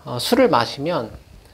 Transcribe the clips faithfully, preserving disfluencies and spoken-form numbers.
어, 술을 마시면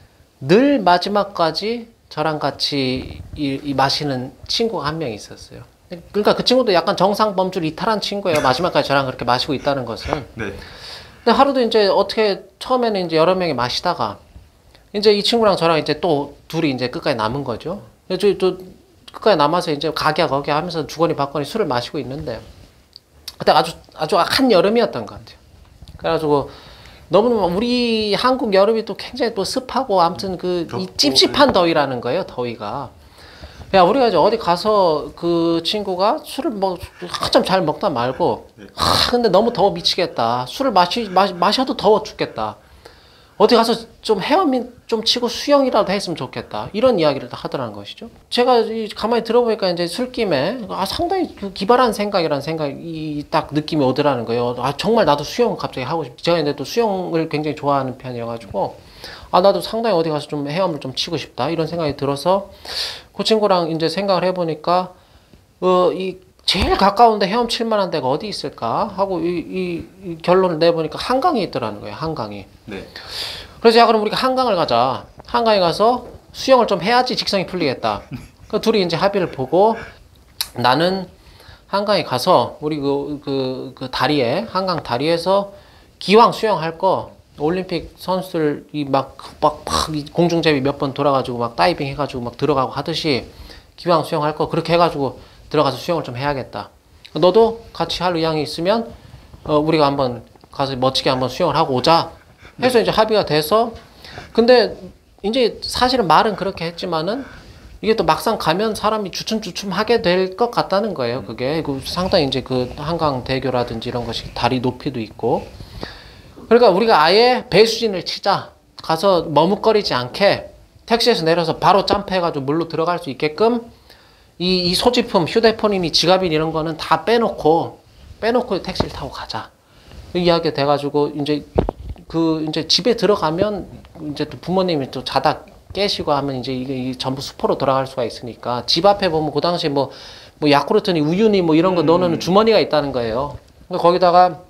늘 마지막까지 저랑 같이 이, 이 마시는 친구가 한 명 있었어요. 그러니까 그 친구도 약간 정상 범주를 이탈한 친구예요. 마지막까지 저랑 그렇게 마시고 있다는 것은. 네. 근데 하루도 이제 어떻게 처음에는 이제 여러 명이 마시다가 이제 이 친구랑 저랑 이제 또 둘이 이제 끝까지 남은 거죠. 저 또 끝까지 남아서 이제 가게 거기 하면서 주거니 받거니 술을 마시고 있는데 그때 아주 아주 한 여름이었던 것 같아요. 그래가지고 너무 우리 한국 여름이 또 굉장히 또 습하고 아무튼 그 이 찝찝한 더위라는 거예요. 더위가. 야 우리가 이제 어디 가서 그 친구가 술을 뭐 한참 잘 먹다 말고 아 근데 너무 더워 미치겠다. 술을 마시, 마, 마셔도 더워 죽겠다. 어디 가서 좀 헤엄 좀 치고 수영이라도 했으면 좋겠다. 이런 이야기를 하더라는 것이죠. 제가 가만히 들어보니까 이제 술김에 아, 상당히 기발한 생각이라는 생각이 딱 느낌이 오더라는 거예요. 아, 정말 나도 수영 갑자기 하고 싶. 제가 근데 또 수영을 굉장히 좋아하는 편이어가지고 아, 나도 상당히 어디 가서 좀 헤엄을 좀 치고 싶다. 이런 생각이 들어서 그 친구랑 이제 생각을 해보니까 어, 이 제일 가까운데 헤엄칠 만한 데가 어디 있을까 하고 이, 이, 이 결론을 내보니까 한강이 있더라는 거예요. 한강이. 네. 그래서 야 그럼 우리가 한강을 가자. 한강에 가서 수영을 좀 해야지 직성이 풀리겠다. 그 둘이 이제 합의를 보고 나는 한강에 가서 우리 그, 그, 그 다리에 한강 다리에서 기왕 수영할 거 올림픽 선수들이 막, 막, 막 공중제비 몇 번 돌아가지고 막 다이빙 해가지고 막 들어가고 하듯이 기왕 수영할 거 그렇게 해가지고 들어가서 수영을 좀 해야겠다. 너도 같이 할 의향이 있으면 어, 우리가 한번 가서 멋지게 한번 수영을 하고 오자. 해서 이제 합의가 돼서 근데 이제 사실은 말은 그렇게 했지만은 이게 또 막상 가면 사람이 주춤주춤하게 될 것 같다는 거예요. 그게 그 상당히 이제 그 한강대교라든지 이런 것이 다리 높이도 있고 그러니까 우리가 아예 배수진을 치자. 가서 머뭇거리지 않게 택시에서 내려서 바로 점프해가지고 물로 들어갈 수 있게끔 이, 이 소지품, 휴대폰이니 지갑이니 이런 거는 다 빼놓고, 빼놓고 택시를 타고 가자. 이야기가 돼가지고, 이제, 그, 이제 집에 들어가면, 이제 또 부모님이 또 자다 깨시고 하면 이제 이게, 이게 전부 수포로 돌아갈 수가 있으니까, 집 앞에 보면 그 당시에 뭐, 뭐 야쿠르트니 우유니 뭐 이런 거 넣어놓는 주머니가 있다는 거예요. 거기다가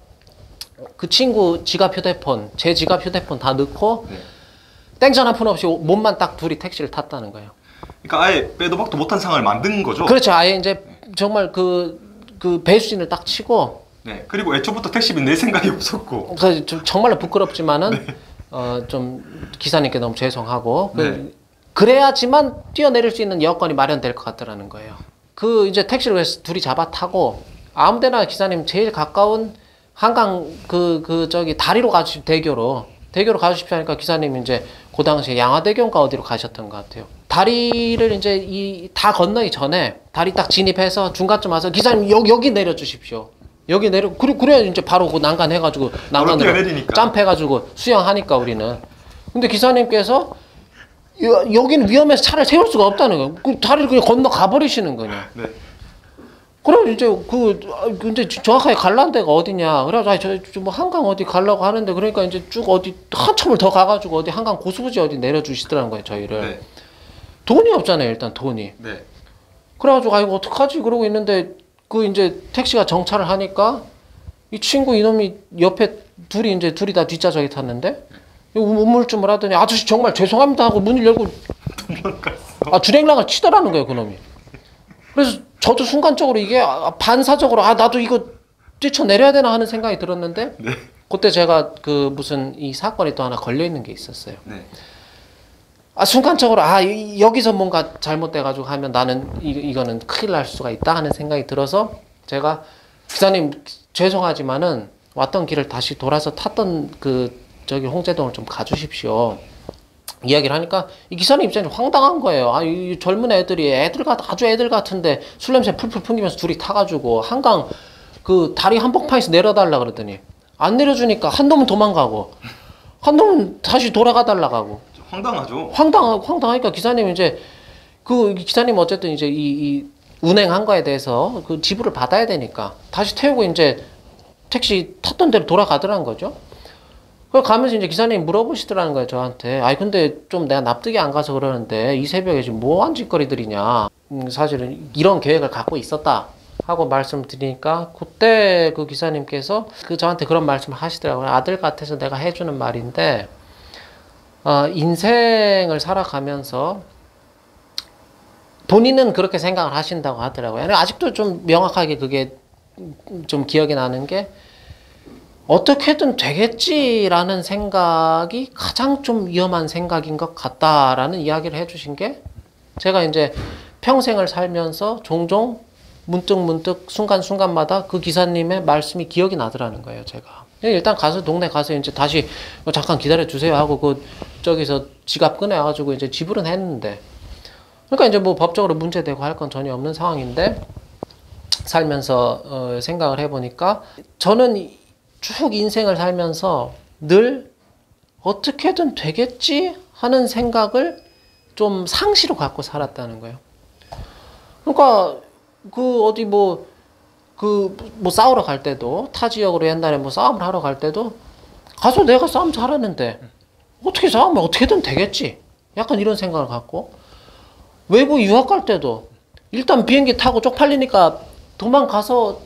그 친구 지갑 휴대폰, 제 지갑 휴대폰 다 넣고, 네. 땡전 한 푼 없이 몸만 딱 둘이 택시를 탔다는 거예요. 그러니까 아예 빼도 박도 못한 상황을 만든 거죠? 그렇죠. 아예 이제 정말 그, 그 배수진을 딱 치고. 네. 그리고 애초부터 택시비 낼 생각이 없었고. 그 정말로 부끄럽지만은, 네. 어, 좀 기사님께 너무 죄송하고. 그, 네. 그래야지만 뛰어내릴 수 있는 여건이 마련될 것 같더라는 거예요. 그 이제 택시를 해서 둘이 잡아 타고 아무 데나 기사님 제일 가까운 한강 그, 그 저기 다리로 가주십 대교로. 대교로 가주십시오 하니까 기사님이 이제 그 당시에 양화대교인가 어디로 가셨던 것 같아요. 다리를 이제 이 다 건너기 전에 다리 딱 진입해서 중간쯤 와서 기사님 여기, 여기 내려주십시오. 여기 내려, 그래, 그래 이제 바로 그 난간 해가지고 난간으로 점프해가지고 수영하니까 우리는. 근데 기사님께서 여, 여기는 위험해서 차를 세울 수가 없다는 거예요. 그 다리를 그냥 건너 가버리시는 거냐. 네. 그럼 이제 그 근데 정확하게 갈란 데가 어디냐. 그래가지고 저 뭐 한강 어디 가려고 하는데 그러니까 이제 쭉 어디 한참을 더 가가지고 어디 한강 고수부지 어디 내려주시더라는 거예요 저희를. 네. 돈이 없잖아요 일단 돈이. 네. 그래가지고 아이고 어떡하지 그러고 있는데 그 이제 택시가 정차를 하니까 이 친구 이놈이 옆에 둘이 이제 둘이 다 뒷좌석에 탔는데 우물쭈물 하더니 아저씨 정말 죄송합니다 하고 문을 열고 도망갔어. 아 주랭랑을 치더라는 거예요 그놈이. 그래서 저도 순간적으로 이게 반사적으로 아 나도 이거 뛰쳐내려야 되나 하는 생각이 들었는데 네. 그때 제가 그 무슨 이 사건이 또 하나 걸려있는 게 있었어요. 네. 아 순간적으로 아 이, 여기서 뭔가 잘못돼가지고 하면 나는 이, 이거는 큰일 날 수가 있다 하는 생각이 들어서 제가 기사님 죄송하지만은 왔던 길을 다시 돌아서 탔던 그 저기 홍제동을 좀 가주십시오. 이야기를 하니까 이 기사님 입장에 황당한 거예요. 아, 이 젊은 애들이 애들 같 아주 애들 같은데 술 냄새 풀풀 풍기면서 둘이 타가지고 한강 그 다리 한복판에서 내려달라 그러더니 안 내려주니까 한 놈은 도망가고 한 놈은 다시 돌아가 달라고 하고. 황당하죠. 황당 황당하니까 기사님 이제 그 기사님 어쨌든 이제 이, 이 운행한 거에 대해서 그 지불을 받아야 되니까 다시 태우고 이제 택시 탔던 대로 돌아가더라는 거죠. 그 가면서 이제 기사님이 물어보시더라는 거예요, 저한테. 아니, 근데 좀 내가 납득이 안 가서 그러는데, 이 새벽에 지금 뭐 한 짓거리들이냐. 음, 사실은 이런 계획을 갖고 있었다. 하고 말씀을 드리니까, 그때 그 기사님께서 그 저한테 그런 말씀을 하시더라고요. 아들 같아서 내가 해주는 말인데, 어, 인생을 살아가면서 본인은 그렇게 생각을 하신다고 하더라고요. 아직도 좀 명확하게 그게 좀 기억이 나는 게 어떻게든 되겠지라는 생각이 가장 좀 위험한 생각인 것 같다라는 이야기를 해주신 게 제가 이제 평생을 살면서 종종 문득문득 순간순간마다 그 기사님의 말씀이 기억이 나더라는 거예요, 제가. 일단 가서 동네 가서 이제 다시 잠깐 기다려 주세요 하고 그 저기서 지갑 꺼내가지고 이제 지불은 했는데 그러니까 이제 뭐 법적으로 문제되고 할 건 전혀 없는 상황인데 살면서 어 생각을 해보니까 저는 쭉 인생을 살면서 늘 어떻게든 되겠지 하는 생각을 좀 상시로 갖고 살았다는 거예요. 그러니까 그 어디 뭐 그 뭐 싸우러 갈 때도 타 지역으로 옛날에 뭐 싸움을 하러 갈 때도 가서 내가 싸움 잘하는데 어떻게 싸우면 어떻게든 되겠지 약간 이런 생각을 갖고 외국 유학 갈 때도 일단 비행기 타고 쪽팔리니까 도망가서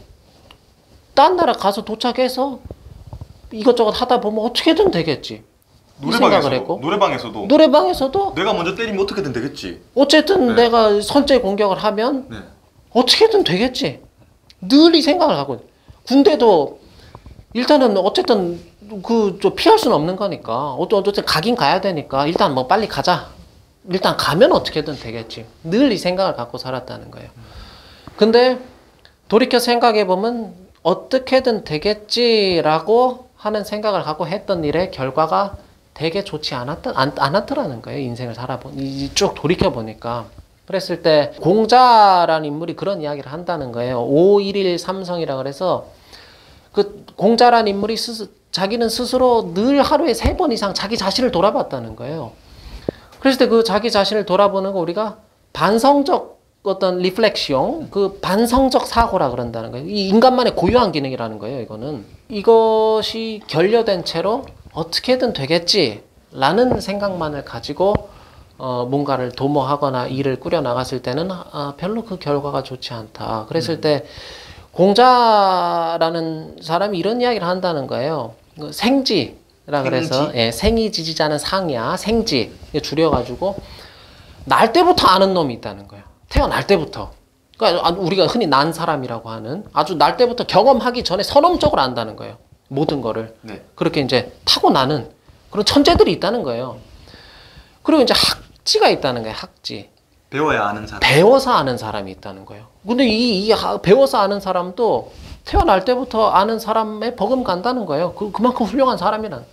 딴 나라 가서 도착해서 이것저것 하다 보면 어떻게든 되겠지 이 생각을 했고 노래방에서도 노래방에서도 내가 먼저 때리면 어떻게든 되겠지. 어쨌든 네. 내가 선제 공격을 하면 네. 어떻게든 되겠지 늘 이 생각을 하고 군대도 일단은 어쨌든 그 좀 피할 수는 없는 거니까 어쨌든 가긴 가야 되니까 일단 뭐 빨리 가자 일단 가면 어떻게든 되겠지 늘 이 생각을 갖고 살았다는 거예요. 근데 돌이켜 생각해 보면 어떻게든 되겠지라고 하는 생각을 갖고 했던 일의 결과가 되게 좋지 않았다, 않, 않았더라는 거예요. 인생을 살아보니 쭉 돌이켜 보니까. 그랬을 때 공자라는 인물이 그런 이야기를 한다는 거예요. 오일일 삼성이라 그래서 그 공자라는 인물이 스스, 자기는 스스로 늘 하루에 세 번 이상 자기 자신을 돌아봤다는 거예요. 그랬을 때 그 자기 자신을 돌아보는 거 우리가 반성적 어떤 리플렉션, 그 반성적 사고라 그런다는 거예요. 이 인간만의 고유한 기능이라는 거예요, 이거는. 이것이 결여된 채로 어떻게든 되겠지라는 생각만을 가지고 어, 뭔가를 도모하거나 일을 꾸려 나갔을 때는 아, 별로 그 결과가 좋지 않다. 그랬을 음. 때 공자라는 사람이 이런 이야기를 한다는 거예요. 그 생지라 그래서 예, 생이 지지자는 상이야. 생지 줄여가지고 날 때부터 아는 놈이 있다는 거예요. 태어날 때부터. 그러니까 우리가 흔히 난 사람이라고 하는 아주 날 때부터 경험하기 전에 선험적으로 안다는 거예요. 모든 거를. 네. 그렇게 이제 타고나는 그런 천재들이 있다는 거예요. 그리고 이제 학지가 있다는 거예요. 학지. 배워야 아는 사람. 배워서 아는 사람이 있다는 거예요. 근데 이, 이 배워서 아는 사람도 태어날 때부터 아는 사람에 버금간다는 거예요. 그, 그만큼 훌륭한 사람이란.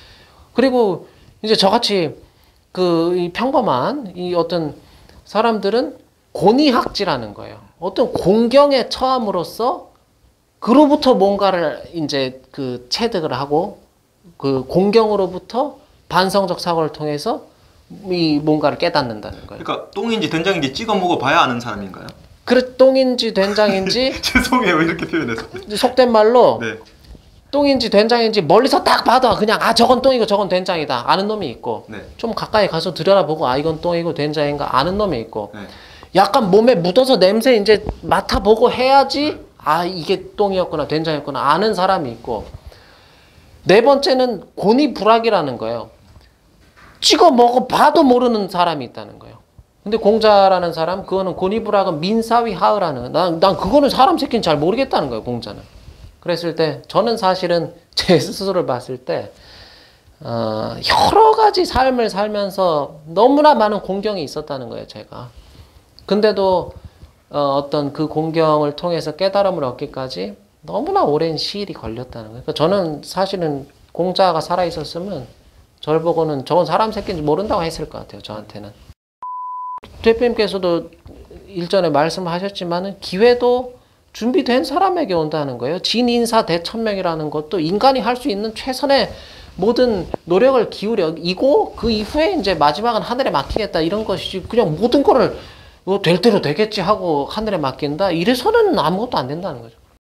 그리고 이제 저같이 그 이 평범한 이 어떤 사람들은 고니학지라는 거예요. 어떤 공경에 처함으로써 그로부터 뭔가를 이제 그 체득을 하고 그 공경으로부터 반성적 사고를 통해서 이 뭔가를 깨닫는다는 거예요. 그러니까 똥인지 된장인지 찍어 먹어 봐야 아는 사람인가요? 그래 똥인지 된장인지 죄송해요 이렇게 표현해서 속된 말로 네. 똥인지 된장인지 멀리서 딱 봐도 그냥 아 저건 똥이고 저건 된장이다 아는 놈이 있고 네. 좀 가까이 가서 들여다보고 아 이건 똥이고 된장인가 아는 놈이 있고 네. 약간 몸에 묻어서 냄새 이제 맡아보고 해야지 아 이게 똥이었구나 된장이었구나 아는 사람이 있고 네 번째는 고니불학이라는 거예요. 찍어 먹어 봐도 모르는 사람이 있다는 거예요. 근데 공자라는 사람 그거는 고니불학은 민사위 하으라는 난, 난 그거는 사람 새끼는 잘 모르겠다는 거예요. 공자는. 그랬을 때 저는 사실은 제 스스로를 봤을 때 어, 여러 가지 삶을 살면서 너무나 많은 공경이 있었다는 거예요. 제가. 근데도 어, 어떤 그 공경을 통해서 깨달음을 얻기까지 너무나 오랜 시일이 걸렸다는 거예요. 그러니까 저는 사실은 공자가 살아있었으면 저를 보고는 저건 사람 새끼인지 모른다고 했을 것 같아요. 저한테는. 대표님께서도 일전에 말씀하셨지만 기회도 준비된 사람에게 온다는 거예요. 진인사 대천명이라는 것도 인간이 할 수 있는 최선의 모든 노력을 기울여 이고 그 이후에 이제 마지막은 하늘에 맡기겠다 이런 것이지 그냥 모든 거를 될 대로 되겠지 하고 하늘에 맡긴다 이래서는 아무것도 안 된다는 거죠.